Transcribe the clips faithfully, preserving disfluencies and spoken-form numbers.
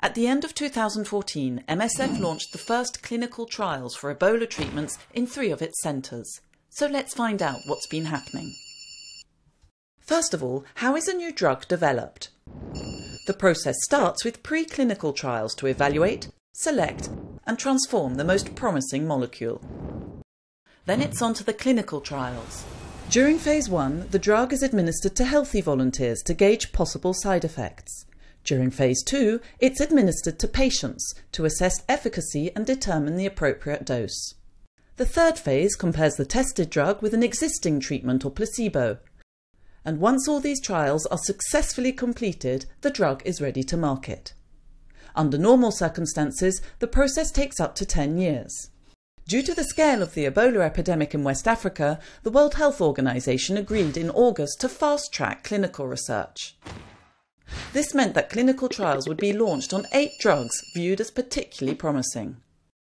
At the end of two thousand fourteen, M S F launched the first clinical trials for Ebola treatments in three of its centres. So let's find out what's been happening. First of all, how is a new drug developed? The process starts with preclinical trials to evaluate, select, and transform the most promising molecule. Then it's on to the clinical trials. During phase one, the drug is administered to healthy volunteers to gauge possible side effects. During phase two, it's administered to patients to assess efficacy and determine the appropriate dose. The third phase compares the tested drug with an existing treatment or placebo. And once all these trials are successfully completed, the drug is ready to market. Under normal circumstances, the process takes up to ten years. Due to the scale of the Ebola epidemic in West Africa, the World Health Organization agreed in August to fast-track clinical research. This meant that clinical trials would be launched on eight drugs viewed as particularly promising.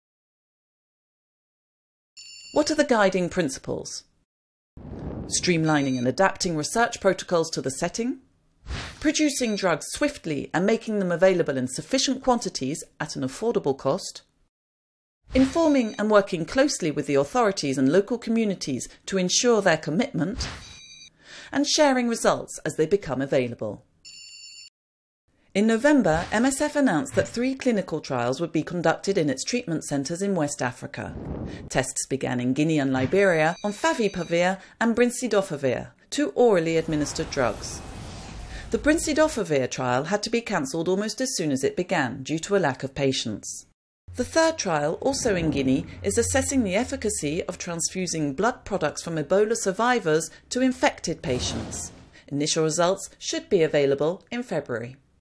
What are the guiding principles? Streamlining and adapting research protocols to the setting, producing drugs swiftly and making them available in sufficient quantities at an affordable cost, informing and working closely with the authorities and local communities to ensure their commitment, and sharing results as they become available. In November, M S F announced that three clinical trials would be conducted in its treatment centres in West Africa. Tests began in Guinea and Liberia on favipavir and brincidofovir, two orally administered drugs. The brincidofovir trial had to be cancelled almost as soon as it began due to a lack of patients. The third trial, also in Guinea, is assessing the efficacy of transfusing blood products from Ebola survivors to infected patients. Initial results should be available in February.